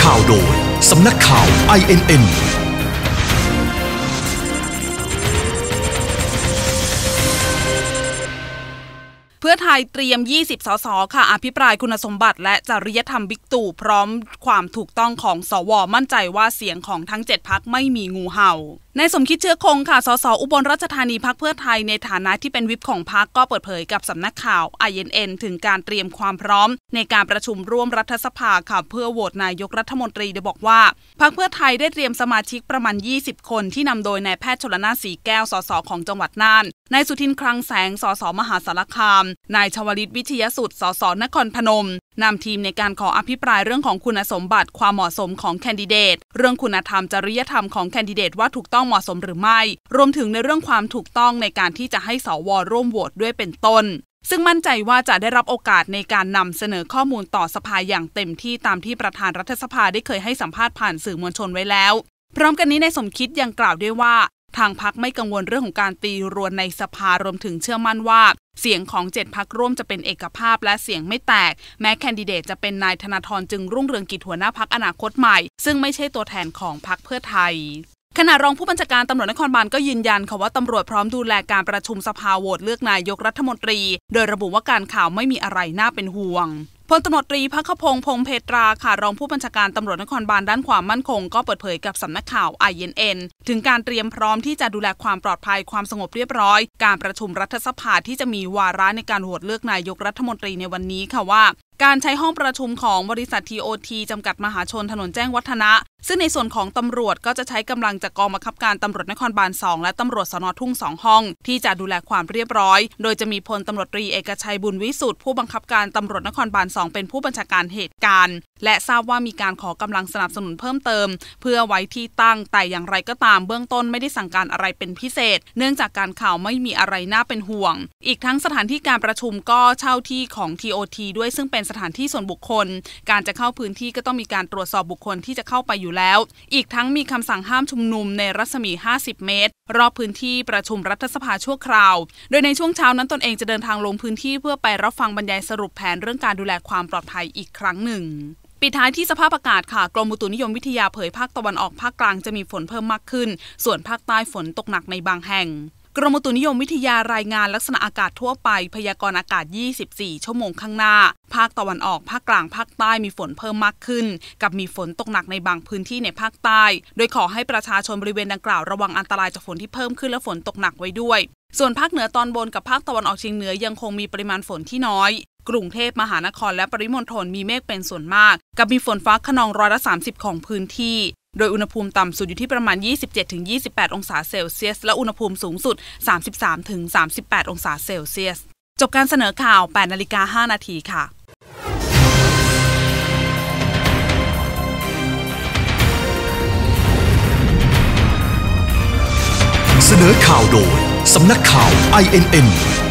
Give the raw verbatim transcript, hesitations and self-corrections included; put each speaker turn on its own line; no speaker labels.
ข่าวโดยสำนักข่าว ไอ เอ็น เอ็น
เพื่อไทยเตรียมยี่สิบสสค่ะอภิปรายคุณสมบัติและจริยธรรมบิ๊กตู่พร้อมความถูกต้องของสวมั่นใจว่าเสียงของทั้งเจ็ดพรรคไม่มีงูเห่านายสมคิดเชื้อคงค่ะสสอุบลราชธานีพรรคเพื่อไทยในฐานะที่เป็นวิปของพรรคก็เปิดเผยกับสำนักข่าว ไอ เอ็น เอ็น ถึงการเตรียมความพร้อมในการประชุมร่วมรัฐสภาค่ะเพื่อโหวตนายกรัฐมนตรีโดยบอกว่าพรรคเพื่อไทยได้เตรียมสมาชิกประมาณยี่สิบคนที่นำโดยนายแพทย์ชลนาถ ศรีแก้วสสของจังหวัดน่านนายสุทินคลังแสงสสมหาสารคามนายชวลิตวิทยาสุดสสนครพนมนำทีมในการขออภิปรายเรื่องของคุณสมบัติความเหมาะสมของแคนดิเดตเรื่องคุณธรรมจริยธรรมของแคนดิเดตว่าถูกต้องเหมาะสมหรือไม่รวมถึงในเรื่องความถูกต้องในการที่จะให้สวร่วมโหวตด้วยเป็นต้นซึ่งมั่นใจว่าจะได้รับโอกาสในการนำเสนอข้อมูลต่อสภาอย่างเต็มที่ตามที่ประธานรัฐสภาได้เคยให้สัมภาษณ์ผ่านสื่อมวลชนไว้แล้วพร้อมกันนี้นายสมคิดยังกล่าวด้วยว่าทางพรรคไม่กังวลเรื่องของการตีรวนในสภารวมถึงเชื่อมั่นว่าเสียงของเจ็ดพรรคร่วมจะเป็นเอกภาพและเสียงไม่แตกแม้แคนดิเดตจะเป็นนายธนาธรจึงรุ่งเรืองกิจหัวหน้าพรรคอนาคตใหม่ซึ่งไม่ใช่ตัวแทนของพรรคเพื่อไทยขณะรองผู้บัญชาการตำรวจนครบาลก็ยืนยันค่ะว่าตำรวจพร้อมดูแลการประชุมสภาโหวตเลือกนายกรัฐมนตรีโดยระบุว่าการข่าวไม่มีอะไรน่าเป็นห่วงพลตำรวจตรีภัคพงษ์พงษ์เพตราค่ะรองผู้บัญชาการตำรวจนครบาลด้านความมั่นคงก็เปิดเผยกับสำนักข่าว ไอ เอ็น เอ็น ถึงการเตรียมพร้อมที่จะดูแลความปลอดภัยความสงบเรียบร้อยการประชุมรัฐสภาที่จะมีวาระในการโหวตเลือกนายกรัฐมนตรีในวันนี้ค่ะว่าการใช้ห้องประชุมของบริษัท ที โอ ที จำกัดมหาชนถนนแจ้งวัฒนะซึ่งในส่วนของตำรวจก็จะใช้กำลังจากกองบังคับการตำรวจนครบาลสองและตำรวจสน.ทุ่งสองห้องที่จะดูแลความเรียบร้อยโดยจะมีพลตำรวจตรีเอกชัยบุญวิสุทธิ์ผู้บังคับการตำรวจนครบาลสองเป็นผู้บัญชาการเหตุการณ์และทราบว่ามีการขอกำลังสนับสนุนเพิ่มเติมเพื่อไว้ที่ตั้งแต่อย่างไรก็ตามเบื้องต้นไม่ได้สั่งการอะไรเป็นพิเศษเนื่องจากการข่าวไม่มีอะไรน่าเป็นห่วงอีกทั้งสถานที่การประชุมก็เช่าที่ของ ที โอ ที ด้วยซึ่งเป็นสถานที่ส่วนบุคคลการจะเข้าพื้นที่ก็ต้องมีการตรวจสอบบุคคลที่จะเข้าไปอยู่แล้วอีกทั้งมีคำสั่งห้ามชุมนุมในรัศมีห้าสิบเมตรรอบพื้นที่ประชุมรัฐสภาชั่วคราวโดยในช่วงเช้านั้นตนเองจะเดินทางลงพื้นที่เพื่อไปรับฟังบรรยายสรุปแผนเรื่องการดูแลความปลอดภัยอีกครั้งหนึ่งปิดท้ายที่สภาพอากาศค่ะกรมอุตุนิยมวิทยาเผยภาคตะวันออกภาคกลางจะมีฝนเพิ่มมากขึ้นส่วนภาคใต้ฝนตกหนักในบางแห่งกรมอุตุนิยมวิทยารายงานลักษณะอากาศทั่วไปพยากรณ์อากาศยี่สิบสี่ชั่วโมงข้างหน้าภาคตะวันออกภาคกลางภาคใต้มีฝนเพิ่มมากขึ้นกับมีฝนตกหนักในบางพื้นที่ในภาคใต้โดยขอให้ประชาชนบริเวณดังกล่าวระวังอันตรายจากฝนที่เพิ่มขึ้นและฝนตกหนักไว้ด้วยส่วนภาคเหนือตอนบนกับภาคตะวันออกเฉียงเหนือยังคงมีปริมาณฝนที่น้อยกรุงเทพมหานครและปริมณฑลมีเมฆเป็นส่วนมากกับมีฝนฟ้าคะนองร้อยละสามสิบของพื้นที่โดยอุณหภูมิต่ำสุดอยู่ที่ประมาณ ยี่สิบเจ็ดถึงยี่สิบแปด องศาเซลเซียสและอุณหภูมิสูงสุด สามสิบสามถึงสามสิบแปด องศาเซลเซียสจบการเสนอข่าว แปดนาฬิกาห้านาทีค่ะ
เสนอข่าวโดยสำนักข่าว ไอ เอ็น เอ็น